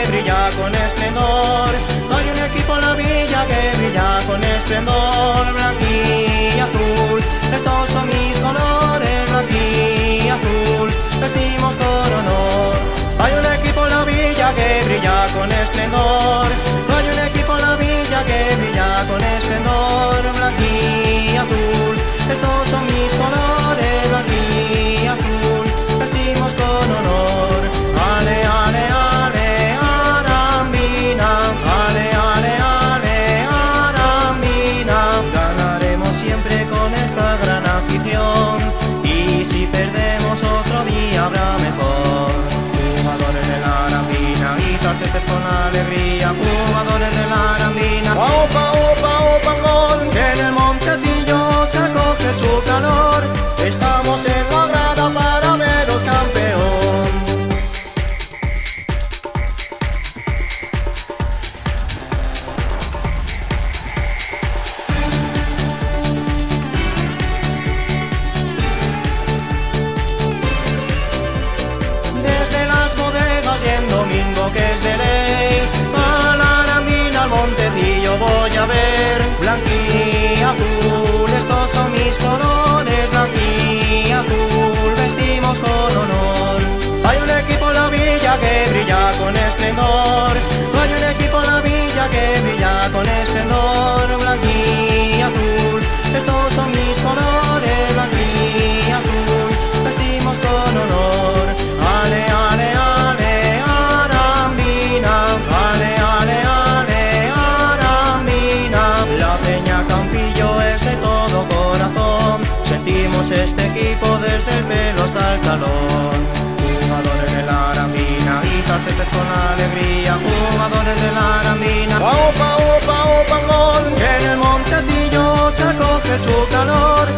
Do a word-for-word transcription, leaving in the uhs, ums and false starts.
que brilla con esplendor. Hay un equipo en la villa que brilla con esplendor. Blanco y azul, estos son mis colores. Blanco y azul, vestimos con honor. Hay un equipo en la villa que brilla con esplendor. Hay un equipo en la villa que brilla con esplendor. Blanco y azul, estos son mis colores. Blanco y azul, vestimos con honor. Ale, ale, ale, Arambina. Ale, ale, ale, Arambina. Ganaremos siempre con esta gran afición, y si perdemos otro día habrá mejor. Jugadores de la Arambina, y tartetes con alegría. Jugadores de la Arambina. Opa, opa, opa, gol. Que en el Montecillo se acoge su calor. Estamos en la grada para veros campeón. Desde las bodegas y en domingo que es de ley, a la Arambina, al Montecillo voy a ver. Blanco y azul, estos son mis colores. Blanco y azul, vestimos con honor. Hay un equipo en la villa que brilla con esplendor. Hay un equipo en la villa que brilla con esplendor. Blanco y azul, estos son mis colores. Blanco y azul, vestimos con honor. Ale, ale, ale, Arambina. Ale, ale, ale, Arambina. La Peña Campillo es de todo corazón. Sentimos este equipo desde el pelo hasta el talón. Jugadores de la Arambina, y tartetes con alegría. Jugadores de la Arambina. Opa, opa, opa, gol. Que en el Montecillo se acoge su calor.